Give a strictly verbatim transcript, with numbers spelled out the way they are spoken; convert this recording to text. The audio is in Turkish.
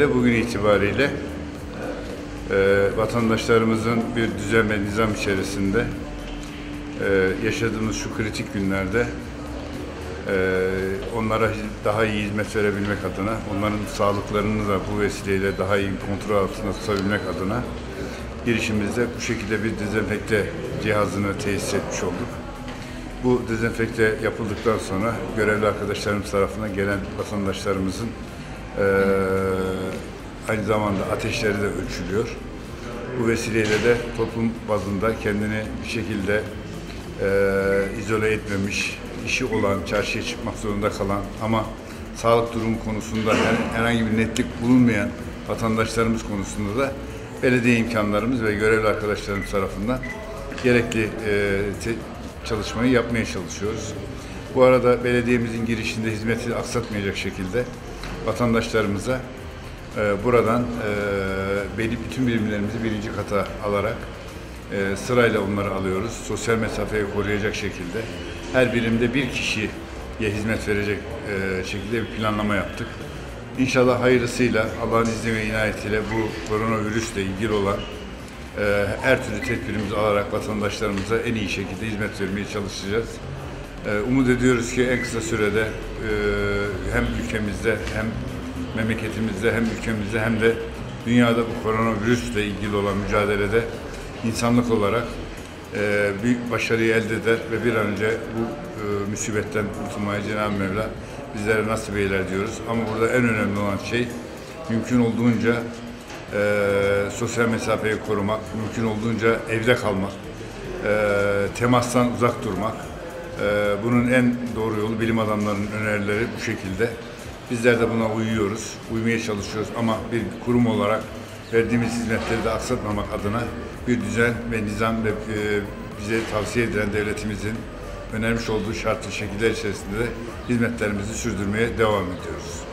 de bugün itibariyle e, vatandaşlarımızın bir düzen ve nizam içerisinde e, yaşadığımız şu kritik günlerde e, onlara daha iyi hizmet verebilmek adına, onların sağlıklarını da bu vesileyle daha iyi kontrol altında tutabilmek adına girişimizde bu şekilde bir dezenfekte cihazını tesis etmiş olduk. Bu dezenfekte yapıldıktan sonra görevli arkadaşlarımız tarafından gelen vatandaşlarımızın e, aynı zamanda ateşleri de ölçülüyor. Bu vesileyle de toplum bazında kendini bir şekilde e, izole etmemiş, işi olan, çarşıya çıkmak zorunda kalan ama sağlık durumu konusunda herhangi bir netlik bulunmayan vatandaşlarımız konusunda da belediye imkanlarımız ve görevli arkadaşlarımız tarafından gerekli e, te, çalışmayı yapmaya çalışıyoruz. Bu arada belediyemizin girişinde hizmeti aksatmayacak şekilde vatandaşlarımıza e, buradan e, belli bütün birimlerimizi birinci kata alarak e, sırayla onları alıyoruz. Sosyal mesafeyi koruyacak şekilde her birimde bir kişiye hizmet verecek e, şekilde bir planlama yaptık. İnşallah hayırlısıyla Allah'ın izni ve inayetiyle bu koronavirüsle ilgili olan e, her türlü tedbirimizi alarak vatandaşlarımıza en iyi şekilde hizmet vermeye çalışacağız. E, umut ediyoruz ki en kısa sürede e, hem ülkemizde hem memleketimizde hem ülkemizde hem de dünyada bu koronavirüsle ilgili olan mücadelede insanlık olarak e, büyük başarıyı elde eder ve bir an önce bu e, musibetten kurtulmaya Cenab-ı Mevla bizlere nasip eyler diyoruz. Ama burada en önemli olan şey mümkün olduğunca e, sosyal mesafeyi korumak, mümkün olduğunca evde kalmak, e, temastan uzak durmak. E, bunun en doğru yolu bilim adamlarının önerileri bu şekilde. Bizler de buna uyuyoruz, uymaya çalışıyoruz ama bir kurum olarak verdiğimiz hizmetleri de aksatmamak adına bir düzen ve nizam ve e, bize tavsiye edilen devletimizin önermiş olduğu şartlı şekiller içerisinde de hizmetlerimizi sürdürmeye devam ediyoruz.